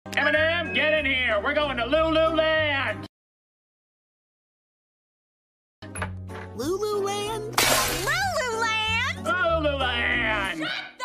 Eminem, get in here. We're going to LOO-LOO Land. LOO-LOO Land? LOO-LOO Land? LOO-LOO Land.